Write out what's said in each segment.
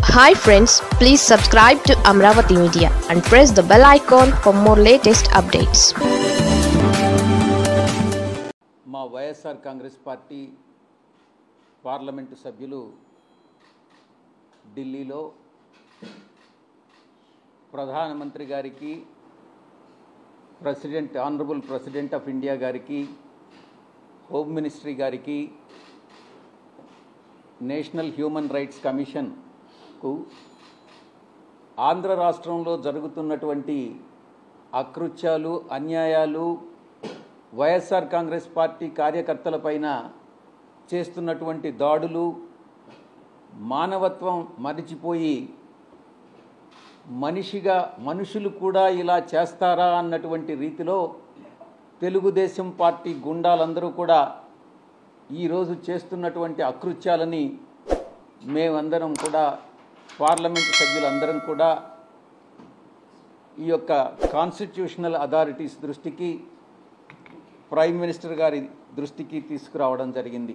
Hi friends, please subscribe to Amravati Media and press the bell icon for more latest updates. మా YSR Congress party parliament సభ్యులు ఢిల్లీలో ప్రధానమంత్రి గారికి, honourable president of India గారికి, home ministry గారికి, national human rights commission Andhra రాష్ట్రంలో జరుగుతున్నటువంటి అకృత్యాలు, అన్యాయాలు, వైఎస్ఆర్ కాంగ్రెస్ పార్టీ కార్యకర్తలపైన చేస్తున్నటువంటి దాడులు, మానవత్వం మరిచిపోయి మనుషులు కూడా ఇలా చేస్తారా అన్నటువంటి రీతిలో తెలుగుదేశం పార్టీ గుండాలందరూ కూడా ఈరోజు చేస్తున్నటువంటి అకృత్యాలని మేమందరం కూడా, పార్లమెంటు సభ్యులందరం కూడా ఈ యొక్క కాన్స్టిట్యూషనల్ అథారిటీస్ దృష్టికి, ప్రైమ్ మినిస్టర్ గారి దృష్టికి తీసుకురావడం జరిగింది.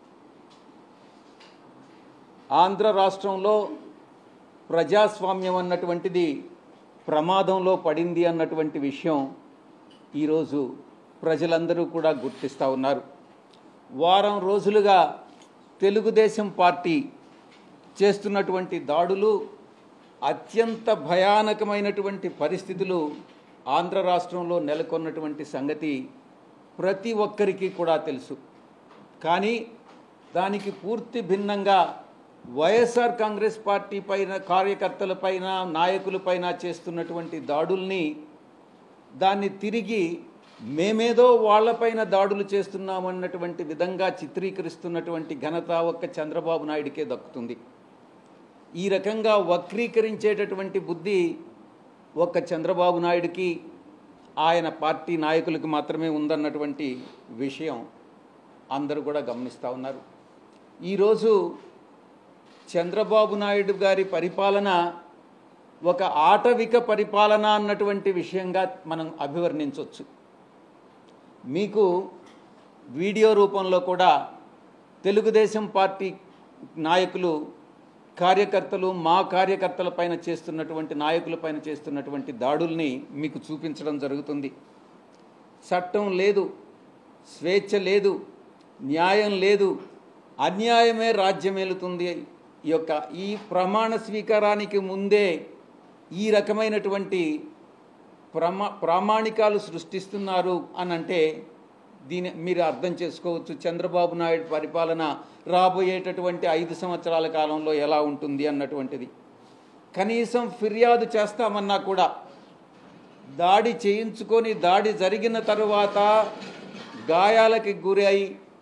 ఆంధ్ర రాష్ట్రంలో ప్రజాస్వామ్యం అన్నటువంటిది ప్రమాదంలో పడింది అన్నటువంటి విషయం ఈరోజు ప్రజలందరూ కూడా గుర్తిస్తూ ఉన్నారు. వారం రోజులుగా తెలుగుదేశం పార్టీ చేస్తున్నటువంటి దాడులు, అత్యంత భయానకమైనటువంటి పరిస్థితులు ఆంధ్ర రాష్ట్రంలో నెలకొన్నటువంటి సంగతి ప్రతి ఒక్కరికి కూడా తెలుసు. కానీ దానికి పూర్తి భిన్నంగా వైఎస్ఆర్ కాంగ్రెస్ పార్టీ పైన, కార్యకర్తలపైన, నాయకులపైన చేస్తున్నటువంటి దాడుల్ని, దాన్ని తిరిగి మేమేదో వాళ్లపైన దాడులు చేస్తున్నామన్నటువంటి విధంగా చిత్రీకరిస్తున్నటువంటి ఘనత ఒక్క చంద్రబాబు నాయుడికే దక్కుతుంది. ఈ రకంగా వక్రీకరించేటటువంటి బుద్ధి ఒక్క చంద్రబాబు నాయుడికి, ఆయన పార్టీ నాయకులకు మాత్రమే ఉందన్నటువంటి విషయం అందరూ కూడా గమనిస్తూ ఉన్నారు. ఈరోజు చంద్రబాబు నాయుడు గారి పరిపాలన ఒక ఆటవిక పరిపాలన అన్నటువంటి విషయంగా మనం అభివర్ణించవచ్చు. మీకు వీడియో రూపంలో కూడా తెలుగుదేశం పార్టీ నాయకులు, కార్యకర్తలు, మా కార్యకర్తలపైన చేస్తున్నటువంటి, నాయకులపైన చేస్తున్నటువంటి దాడుల్ని మీకు చూపించడం జరుగుతుంది. చట్టం లేదు, స్వేచ్ఛ లేదు, న్యాయం లేదు, అన్యాయమే రాజ్యమేలుతుంది. ఈ ప్రమాణ స్వీకారానికి ముందే ఈ రకమైనటువంటి ప్రామాణికాలు సృష్టిస్తున్నారు అని అంటే దీని మీరు అర్థం చేసుకోవచ్చు చంద్రబాబు నాయుడు పరిపాలన రాబోయేటటువంటి 5 సంవత్సరాల కాలంలో ఎలా ఉంటుంది అన్నటువంటిది. కనీసం ఫిర్యాదు చేస్తామన్నా కూడా, దాడి చేయించుకొని, దాడి జరిగిన తరువాత గాయాలకి గురై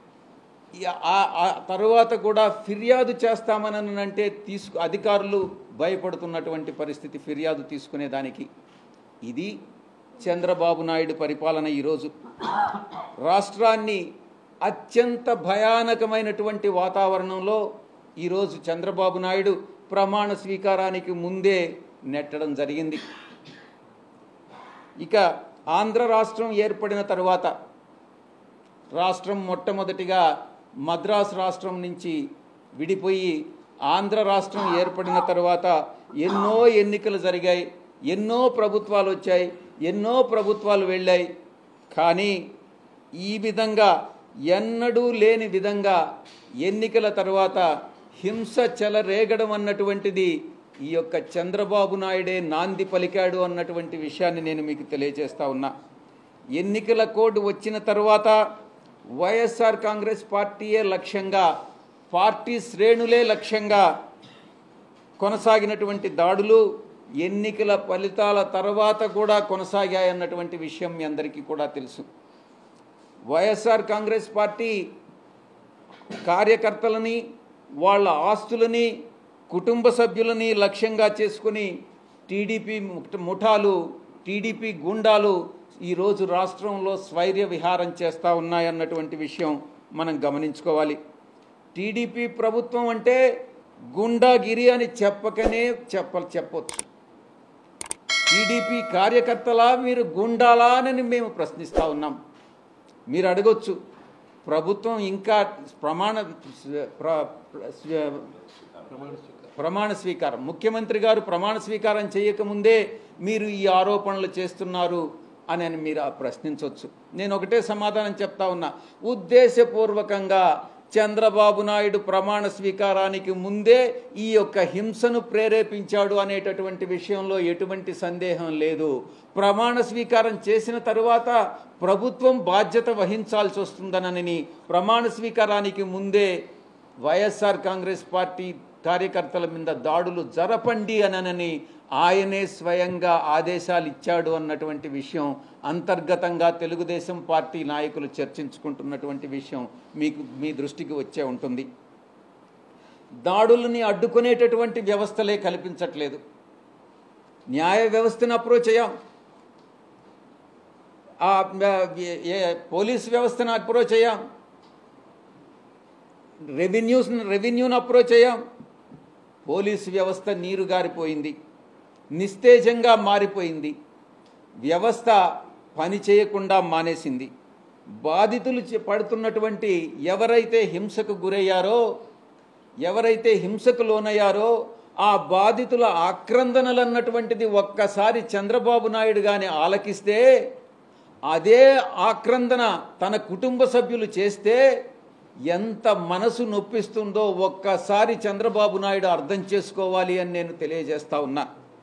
ఆ తరువాత కూడా ఫిర్యాదు చేస్తామని అంటే అధికారులు భయపడుతున్నటువంటి పరిస్థితి ఫిర్యాదు తీసుకునేదానికి. ఇది చంద్రబాబు నాయుడు పరిపాలన. ఈరోజు రాష్ట్రాన్ని అత్యంత భయానకమైనటువంటి వాతావరణంలో ఈరోజు చంద్రబాబు నాయుడు ప్రమాణ స్వీకారానికి ముందే నెట్టడం జరిగింది. ఇక ఆంధ్ర రాష్ట్రం ఏర్పడిన తరువాత రాష్ట్రం మొట్టమొదటిగా మద్రాసు రాష్ట్రం నుంచి విడిపోయి ఆంధ్ర రాష్ట్రం ఏర్పడిన తర్వాత ఎన్నో ఎన్నికలు జరిగాయి, ఎన్నో ప్రభుత్వాలు వచ్చాయి, ఎన్నో ప్రభుత్వాలు వెళ్ళాయి. కానీ ఈ విధంగా ఎన్నడూ లేని విధంగా ఎన్నికల తర్వాత హింస చెలరేగడం అన్నటువంటిది ఈ యొక్క చంద్రబాబు నాయుడే నాంది పలికాడు అన్నటువంటి విషయాన్ని నేను మీకు తెలియజేస్తా ఉన్నా. ఎన్నికల కోడ్ వచ్చిన తర్వాత వైఎస్ఆర్ కాంగ్రెస్ పార్టీయే లక్ష్యంగా, పార్టీ శ్రేణులే లక్ష్యంగా కొనసాగినటువంటి దాడులు ఎన్నికల ఫలితాల తర్వాత కూడా కొనసాగాయన్నటువంటి విషయం మీ అందరికీ కూడా తెలుసు. వైఎస్ఆర్ కాంగ్రెస్ పార్టీ కార్యకర్తలని, వాళ్ళ ఆస్తులని, కుటుంబ సభ్యులని లక్ష్యంగా చేసుకుని టీడీపీ ముఠాలు, టీడీపీ గుండాలు ఈరోజు రాష్ట్రంలో స్వైర్య విహారం చేస్తూ ఉన్నాయన్నటువంటి విషయం మనం గమనించుకోవాలి. టీడీపీ ప్రభుత్వం అంటే గుండాగిరి అని చెప్పొచ్చు. టీడీపీ కార్యకర్తలా, మీరు గుండాలా అని మేము ప్రశ్నిస్తూ ఉన్నాం. మీరు అడగొచ్చు, ప్రభుత్వం ఇంకా ప్రమాణ స్వీకారం, ముఖ్యమంత్రి గారు ప్రమాణ స్వీకారం చేయకముందే మీరు ఈ ఆరోపణలు చేస్తున్నారు అని మీరు ప్రశ్నించవచ్చు. నేను ఒకటే సమాధానం చెప్తా ఉన్నా, ఉద్దేశపూర్వకంగా చంద్రబాబు నాయుడు ప్రమాణ స్వీకారానికి ముందే ఈ యొక్క హింసను ప్రేరేపించాడు అనేటటువంటి విషయంలో ఎటువంటి సందేహం లేదు. ప్రమాణ స్వీకారం చేసిన తరువాత ప్రభుత్వం బాధ్యత వహించాల్సి వస్తుందనని ప్రమాణ స్వీకారానికి ముందే వైఎస్ఆర్ కాంగ్రెస్ పార్టీ కార్యకర్తల మీద దాడులు జరపండి అనని ఆయనే స్వయంగా ఆదేశాలు ఇచ్చాడు అన్నటువంటి విషయం అంతర్గతంగా తెలుగుదేశం పార్టీ నాయకులు చర్చించుకుంటున్నటువంటి విషయం మీ దృష్టికి వచ్చే ఉంటుంది. దాడులని అడ్డుకునేటటువంటి వ్యవస్థలే కల్పించట్లేదు. న్యాయ వ్యవస్థను అప్రోచ్ అయ్యాం, పోలీస్ వ్యవస్థను అప్రోచ్ అయ్యాం, రెవెన్యూను అప్రోచ్ అయ్యాం. పోలీసు వ్యవస్థ నీరు గారిపోయింది, నిస్తేజంగా మారిపోయింది. వ్యవస్థ పని చేయకుండా మానేసింది. బాధితులు పడుతున్నటువంటి ఎవరైతే హింసకు గురయ్యారో, ఎవరైతే హింసకు లోనయ్యారో ఆ బాధితుల ఆక్రందనలు అన్నటువంటిది ఒక్కసారి చంద్రబాబు నాయుడు గాని ఆలకిస్తే, అదే ఆక్రందన తన కుటుంబ సభ్యులు చేస్తే ఎంత మనసు నొప్పిస్తుందో ఒక్కసారి చంద్రబాబు నాయుడు అర్థం చేసుకోవాలి అని నేను తెలియజేస్తా ఉన్నా.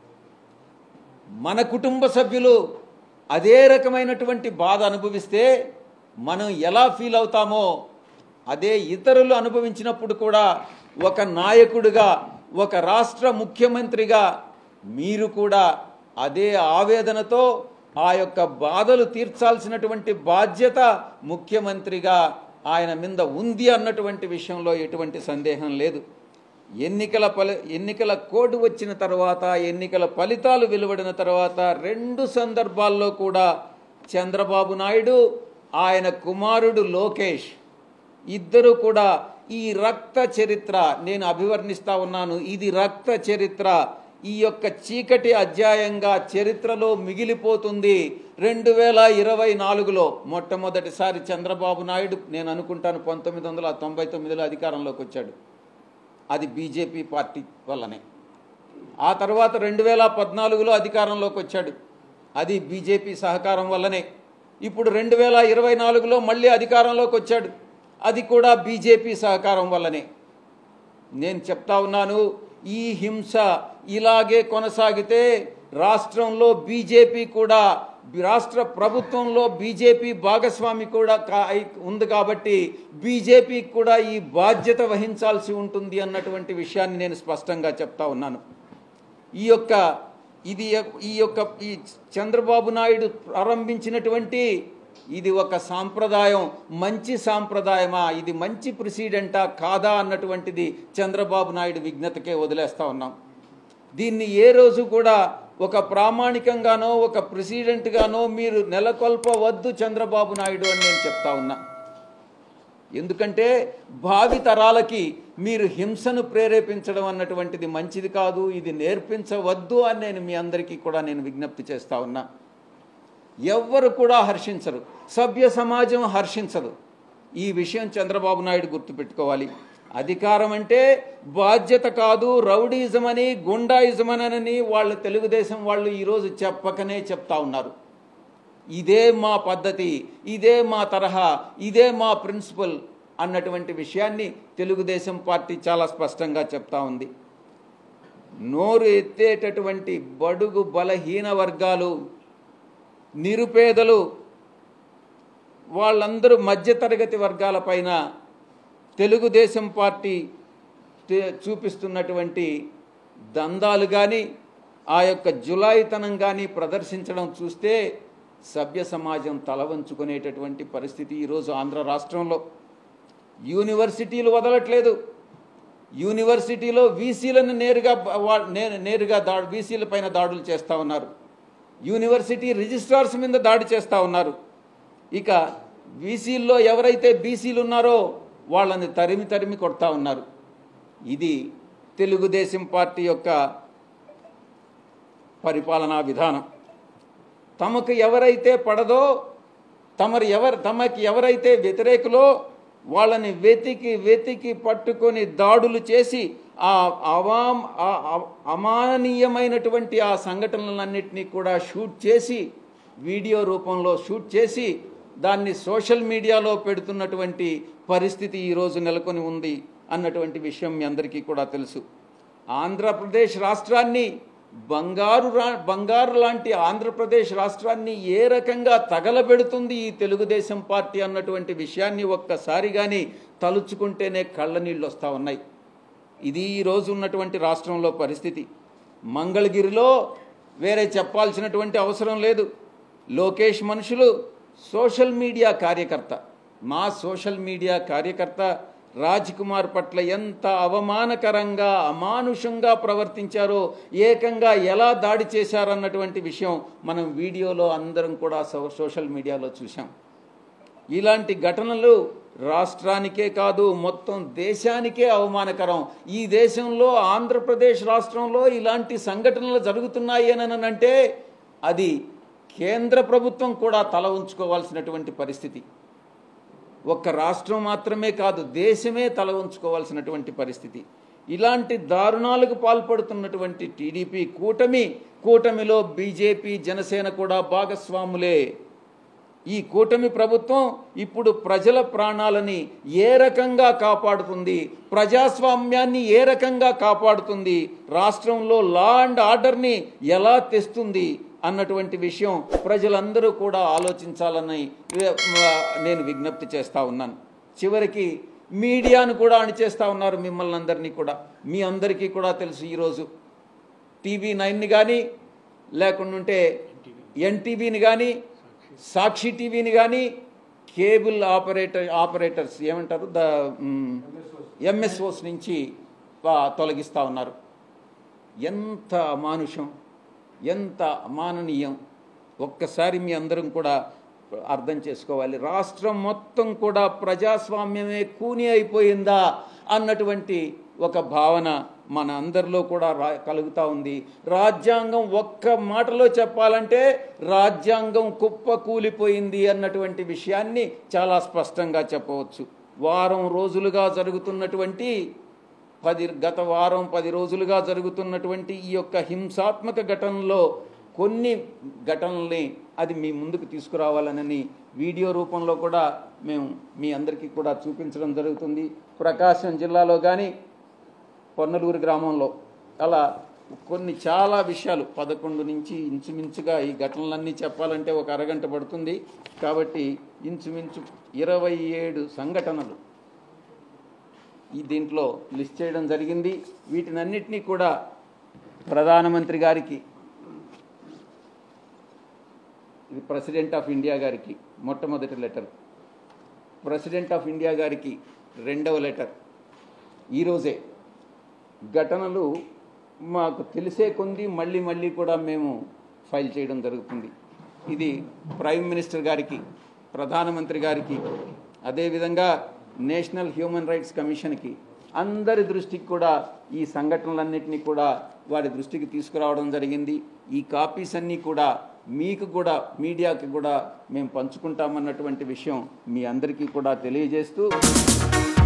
మన కుటుంబ సభ్యులు అదే రకమైనటువంటి బాధ అనుభవిస్తే మనం ఎలా ఫీల్ అవుతామో అదే ఇతరులు అనుభవించినప్పుడు కూడా ఒక నాయకుడిగా, ఒక రాష్ట్ర ముఖ్యమంత్రిగా మీరు కూడా అదే ఆవేదనతో ఆ యొక్క బాధలు తీర్చాల్సినటువంటి బాధ్యత ముఖ్యమంత్రిగా ఆయన మీద ఉంది అన్నటువంటి విషయంలో ఎటువంటి సందేహం లేదు. ఎన్నికల కోడ్ వచ్చిన తర్వాత, ఎన్నికల ఫలితాలు వెలువడిన తర్వాత 2 సందర్భాల్లో కూడా చంద్రబాబు నాయుడు, ఆయన కుమారుడు లోకేష్ ఇద్దరు కూడా ఈ రక్త చరిత్ర, నేను అభివర్ణిస్తా ఉన్నాను, ఇది రక్త చరిత్ర, ఈ యొక్క చీకటి అధ్యాయంగా చరిత్రలో మిగిలిపోతుంది. 2024లో మొట్టమొదటిసారి చంద్రబాబు నాయుడు, నేను అనుకుంటాను 1999లో అధికారంలోకి వచ్చాడు. అది బీజేపీ పార్టీ వల్లనే. ఆ తర్వాత 2014లో అధికారంలోకి వచ్చాడు, అది బీజేపీ సహకారం వల్లనే. ఇప్పుడు 2024లో మళ్ళీ అధికారంలోకి వచ్చాడు, అది కూడా బీజేపీ సహకారం వల్లనే. నేను చెప్తా ఉన్నాను, ఈ హింస ఇలాగే కొనసాగితే రాష్ట్రంలో బీజేపీ కూడా, రాష్ట్ర ప్రభుత్వంలో బీజేపీ భాగస్వామి కూడా ఉంది కాబట్టి బీజేపీకి కూడా ఈ బాధ్యత వహించాల్సి ఉంటుంది అన్నటువంటి విషయాన్ని నేను స్పష్టంగా చెప్తా ఉన్నాను. ఈ చంద్రబాబు నాయుడు ప్రారంభించినటువంటి ఇది ఒక సాంప్రదాయం, మంచి సాంప్రదాయమా, ఇది మంచి ప్రెసిడెంటా కాదా అన్నటువంటిది చంద్రబాబు నాయుడు విజ్ఞతకే వదిలేస్తా ఉన్నాం. దీన్ని ఏ రోజు కూడా ఒక ప్రామాణికంగానో ఒక ప్రెసిడెంట్గానో మీరు నెలకొల్పవద్దు చంద్రబాబు నాయుడు అని నేను చెప్తా ఉన్నా. ఎందుకంటే భావి తరాలకి మీరు హింసను ప్రేరేపించడం అన్నటువంటిది మంచిది కాదు, ఇది నేర్పించవద్దు అని నేను మీ అందరికీ కూడా నేను విజ్ఞప్తి చేస్తా ఉన్నా. ఎవ్వరు కూడా హర్షించరు, సభ్య సమాజం హర్షించదు. ఈ విషయం చంద్రబాబు నాయుడు గుర్తుపెట్టుకోవాలి. అధికారం అంటే బాధ్యత కాదు, రౌడీజం అని, గుండాయిజం అని వాళ్ళు తెలుగుదేశం వాళ్ళు ఈరోజు చెప్పకనే చెప్తా ఉన్నారు. ఇదే మా పద్ధతి, ఇదే మా తరహా, ఇదే మా ప్రిన్సిపల్ అన్నటువంటి విషయాన్ని తెలుగుదేశం పార్టీ చాలా స్పష్టంగా చెప్తా ఉంది. నోరు ఎత్తేటటువంటి బడుగు బలహీన వర్గాలు, నిరుపేదలు, వాళ్ళందరూ మధ్యతరగతి వర్గాలపైన తెలుగుదేశం పార్టీ చూపిస్తున్నటువంటి దందాలు కానీ, ఆ యొక్క జులాయితనం కానీ ప్రదర్శించడం చూస్తే సభ్య సమాజం తలవంచుకునేటటువంటి పరిస్థితి ఈరోజు ఆంధ్ర రాష్ట్రంలో. యూనివర్సిటీలు వదలట్లేదు. యూనివర్సిటీలో వీసీలను నేరుగా వీసీల పైన దాడులు చేస్తూ ఉన్నారు. యూనివర్సిటీ రిజిస్ట్రార్స్ మీద దాడి చేస్తూ ఉన్నారు. ఇక వీసీల్లో ఎవరైతే బీసీలు ఉన్నారో వాళ్ళని తరిమి కొడతా ఉన్నారు. ఇది తెలుగుదేశం పార్టీ యొక్క పరిపాలనా విధానం. తమకు ఎవరైతే పడదో, తమకి ఎవరైతే వ్యతిరేకులో వాళ్ళని వెతికి పట్టుకొని దాడులు చేసి అమాననీయమైనటువంటి ఆ సంఘటనలన్నింటినీ కూడా షూట్ చేసి వీడియో రూపంలో షూట్ చేసి దాన్ని సోషల్ మీడియాలో పెడుతున్నటువంటి పరిస్థితి ఈరోజు నెలకొని ఉంది అన్నటువంటి విషయం మీ అందరికీ కూడా తెలుసు. ఆంధ్రప్రదేశ్ రాష్ట్రాన్ని బంగారు లాంటి ఆంధ్రప్రదేశ్ రాష్ట్రాన్ని ఏ రకంగా తగలబెడుతుంది ఈ తెలుగుదేశం పార్టీ అన్నటువంటి విషయాన్ని ఒక్కసారి కానీ తలుచుకుంటేనే కళ్ళ నీళ్ళు వస్తూ ఉన్నాయి. ఇది ఈరోజు ఉన్నటువంటి రాష్ట్రంలో పరిస్థితి. మంగళగిరిలో వేరే చెప్పాల్సినటువంటి అవసరం లేదు. లోకేష్ మనుషులు సోషల్ మీడియా కార్యకర్త, మా సోషల్ మీడియా కార్యకర్త రాజ్ కుమార్ పట్ల ఎంత అవమానకరంగా అమానుషంగా ప్రవర్తించారో, ఏకంగా ఎలా దాడి చేశారన్నటువంటి విషయం మనం వీడియోలో అందరం కూడా సోషల్ మీడియాలో చూసాం. ఇలాంటి ఘటనలు రాష్ట్రానికే కాదు మొత్తం దేశానికే అవమానకరం. ఈ దేశంలో ఆంధ్రప్రదేశ్ రాష్ట్రంలో ఇలాంటి సంఘటనలు జరుగుతున్నాయి అని అంటే అది కేంద్ర ప్రభుత్వం కూడా తల ఉంచుకోవాల్సినటువంటి పరిస్థితి. ఒక్క రాష్ట్రం మాత్రమే కాదు, దేశమే తల ఉంచుకోవాల్సినటువంటి పరిస్థితి. ఇలాంటి దారుణాలకు పాల్పడుతున్నటువంటి టీడీపీ కూటమిలో బీజేపీ, జనసేన కూడా భాగస్వాములే. ఈ కూటమి ప్రభుత్వం ఇప్పుడు ప్రజల ప్రాణాలని ఏ రకంగా కాపాడుతుంది, ప్రజాస్వామ్యాన్ని ఏ రకంగా కాపాడుతుంది, రాష్ట్రంలో లా అండ్ ఆర్డర్ని ఎలా తెస్తుంది అన్నటువంటి విషయం ప్రజలందరూ కూడా ఆలోచించాలని నేను విజ్ఞప్తి చేస్తూ ఉన్నాను. చివరికి మీడియాను కూడా అణిచేస్తూ ఉన్నారు మిమ్మల్ని అందరినీ కూడా. మీ అందరికీ కూడా తెలుసు, ఈరోజు TV9ని కానీ లేకుంటే NTVని కానీ సాక్షి టీవీని కానీ కేబుల్ ఆపరేటర్స్ ఏమంటారు MSOs నుంచి తొలగిస్తూ ఉన్నారు. ఎంత అమానుషం, ఎంత అమాననీయం ఒక్కసారి మీ అందరం కూడా అర్థం చేసుకోవాలి. రాష్ట్రం మొత్తం కూడా ప్రజాస్వామ్యమే కూని అయిపోయిందా అన్నటువంటి ఒక భావన మన అందరిలో కూడా కలుగుతూ ఉంది. రాజ్యాంగం ఒక్క మాటలో చెప్పాలంటే రాజ్యాంగం కుప్పకూలిపోయింది అన్నటువంటి విషయాన్ని చాలా స్పష్టంగా చెప్పవచ్చు. వారం రోజులుగా జరుగుతున్నటువంటి గత వారం 10 రోజులుగా జరుగుతున్నటువంటి ఈ యొక్క హింసాత్మక ఘటనలో కొన్ని ఘటనల్ని అది మీ ముందుకు తీసుకురావాలని వీడియో రూపంలో కూడా మేము మీ అందరికీ కూడా చూపించడం జరుగుతుంది. ప్రకాశం జిల్లాలో కానీ పొన్నలూరు గ్రామంలో అలా కొన్ని చాలా విషయాలు 11 నుంచి ఇంచుమించుగా ఈ ఘటనలన్నీ చెప్పాలంటే ఒక అరగంట పడుతుంది. కాబట్టి ఇంచుమించు 27 సంఘటనలు దీంట్లో లిస్ట్ చేయడం జరిగింది. వీటినన్నిటినీ కూడా ప్రధానమంత్రి గారికి, ఇది ప్రెసిడెంట్ ఆఫ్ ఇండియా గారికి మొట్టమొదటి లెటర్, ప్రెసిడెంట్ ఆఫ్ ఇండియా గారికి రెండవ లెటర్. ఈరోజే ఘటనలు మాకు తెలిసే కొంది మళ్ళీ కూడా మేము ఫైల్ చేయడం జరుగుతుంది. ఇది ప్రైమ్ మినిస్టర్ గారికి, ప్రధానమంత్రి గారికి, అదేవిధంగా నేషనల్ హ్యూమన్ రైట్స్ కమిషన్కి, అందరి దృష్టికి కూడా ఈ సంఘటనలన్నింటినీ కూడా వారి దృష్టికి తీసుకురావడం జరిగింది. ఈ కాపీస్ అన్నీ కూడా మీకు కూడా మీడియాకి కూడా మేము పంచుకుంటామన్నటువంటి విషయం మీ అందరికీ కూడా తెలియజేస్తూ